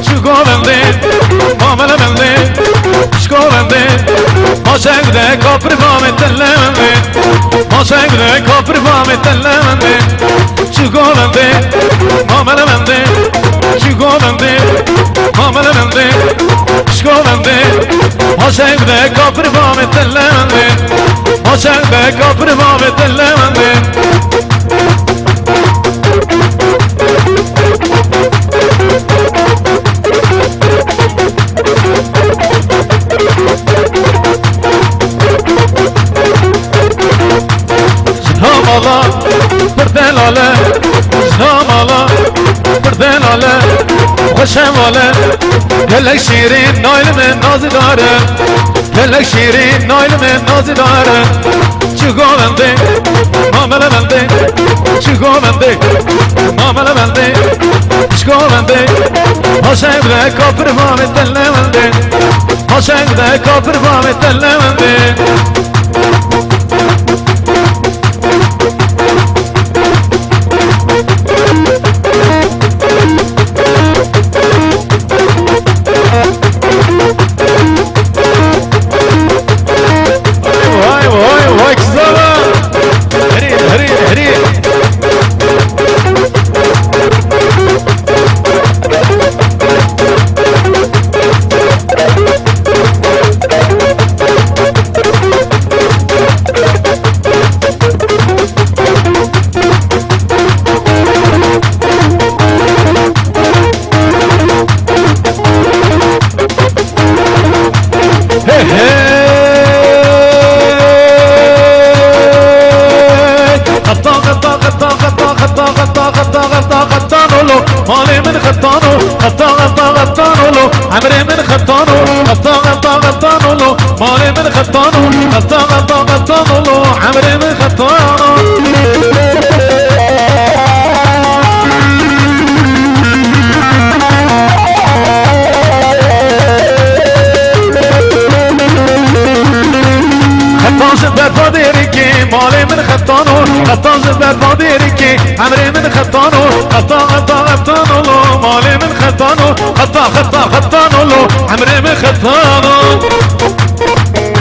چگو بنده مامل بنده چگو بنده ماشنگ ده کافر بام تله بنده ماشنگ ده کافر بام تله بنده چگو بنده مامل بنده چگو بنده مامل بنده چگو بنده ماشنگ ده کافر بام تله بنده ماشنگ ده کافر بام تله بنده Allah birden ale Znam Allah birden ale Hoşem ale Gelek şirin nailime nazidare Gelek şirin nailime nazidare Çıgo bende Mamele bende Çıgo bende Mamele bende Çıgo bende Hoşem de kapır vamet elle bende Hoşem de kapır vamet elle bende مالي من خطانو غطا غطا غطانو لو عمري من خطانو غطا غطا غطانو لو مالي من خطانو غطا غطا غطانو لو عمري من خطانو باديركي مالي من خطانو غطا زبد باديركي عمري من خطانو غطا غطا غطانو لو مالي من خطانو غطا غطا غطانو لو عمري من خطانو